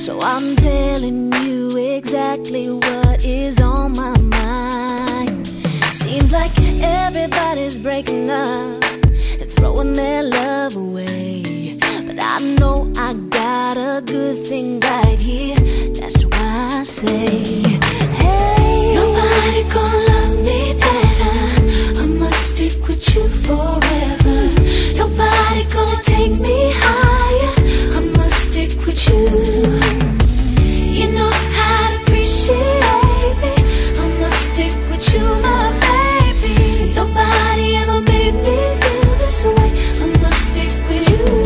So I'm telling you exactly what is on my mind. Seems like everybody's breaking up and throwing their love away, but I know I got a good thing right here. That's why I say, hey, nobody gonna love me better. I must stick with you forever. Nobody gonna take me higher. I must stick with you. You know how to appreciate me. I must stick with you, my baby. Nobody ever made me feel this way. I must stick with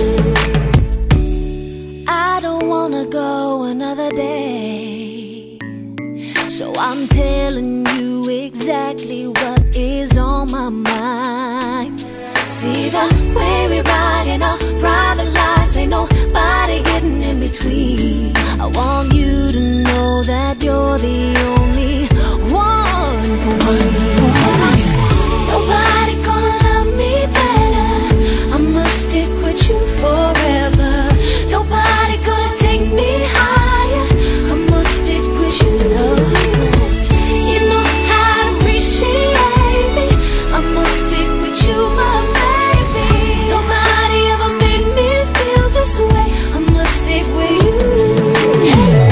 you. I don't wanna go another day, so I'm telling you exactly what is on my mind. See the way we ride in our private lives, ain't nobody getting in between. I want you to know that you're the only one for what I say. Nobody gonna love me better. I must stick with you forever. Nobody gonna take me higher. I must stick with you. You know how to appreciate me. I must stick with you, my baby. Nobody ever made me feel this way. I must stick with you. And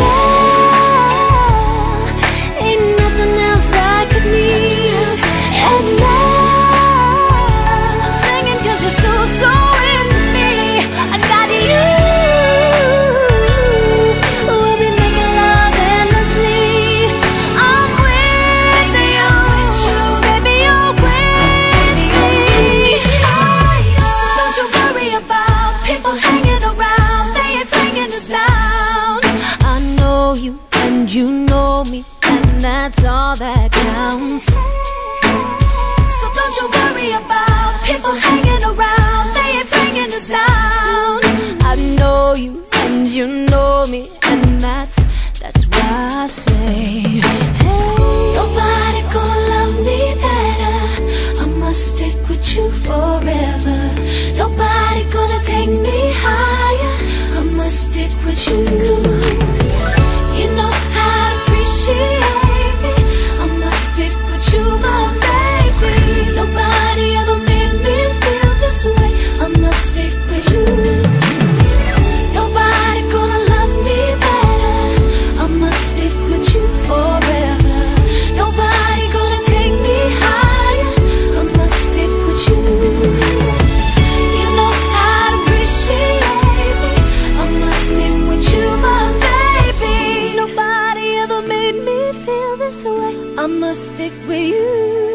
now, ain't nothing else I could need. And now, I'm singing 'cause you're so, so into me. I got you. We'll be making love endlessly. I'm with you, baby, you're with me. So don't you worry about people hanging around. They ain't bringing us down. I know you and you know me, and that's all that counts. So don't you worry about people hanging around. They ain't bringing us down. I know you and you know me, and that's why I say, hey, nobody gonna love me better. I must stick with you forever. Nobody gonna take me higher. I must stick with you. You know how to appreciate me. I must stick with you, my baby. Nobody ever made me feel this way. I must stick with you. Nobody gonna love me better. I must stick with you forever. Nobody gonna take me higher. I must stick with you. You know how to appreciate me. I must stick with you, my baby. Nobody ever made me feel this way. I must stick with you.